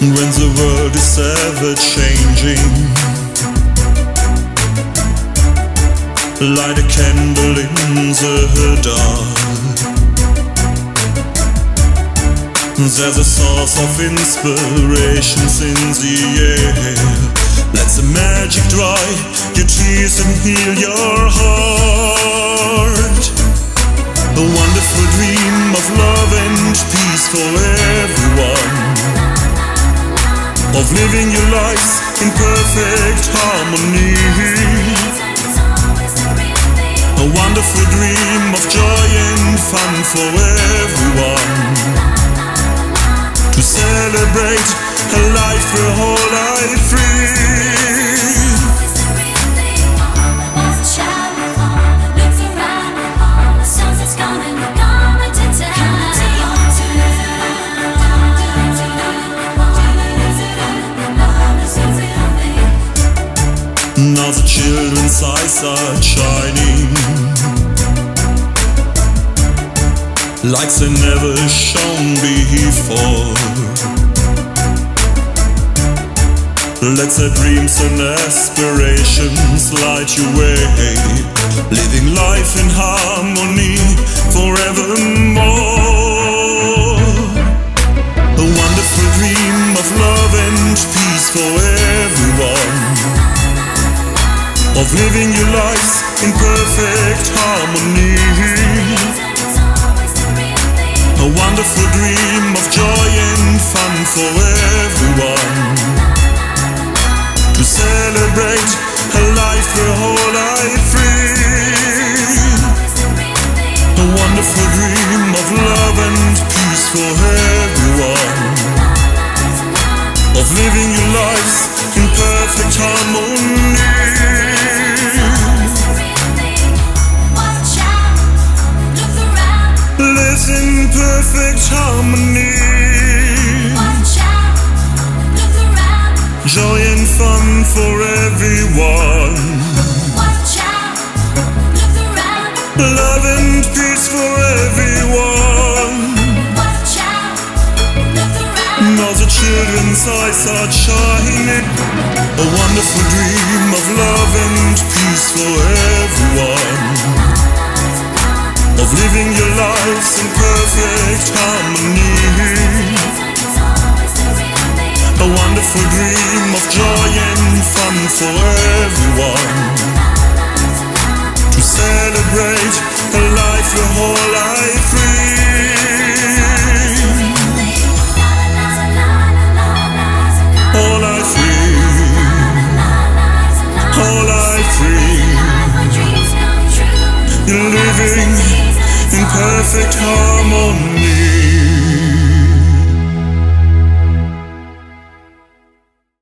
when the world is ever changing. Light a candle in the dark. There's a source of inspirations in the air. Let the magic dry your tears and heal your heart. A wonderful dream of love and peace for everyone, of living your lives in perfect harmony. A wonderful dream of joy and fun for everyone, to celebrate a life, a whole life free. Now the children's eyes are shining like they never shone before. Let their dreams and aspirations light your way, living life in harmony forevermore. A wonderful dream of love and peace for everyone, of living your lives in perfect harmony. A wonderful dream of joy and fun for everyone, to celebrate a life, a whole life free. A wonderful dream of love and peace for everyone, of living your lives in perfect harmony. Lives in perfect harmony. Watch out, look around. Joy and fun for everyone. Watch out, look around. Love and peace for everyone. Watch out, look around. Now the children's eyes are shining. A wonderful dream of love and peace for everyone, of living your lives in perfect harmony. A wonderful dream of joy and fun for everyone, to celebrate a life, a whole life free. Whole life free. Whole life free. You're living in perfect harmony.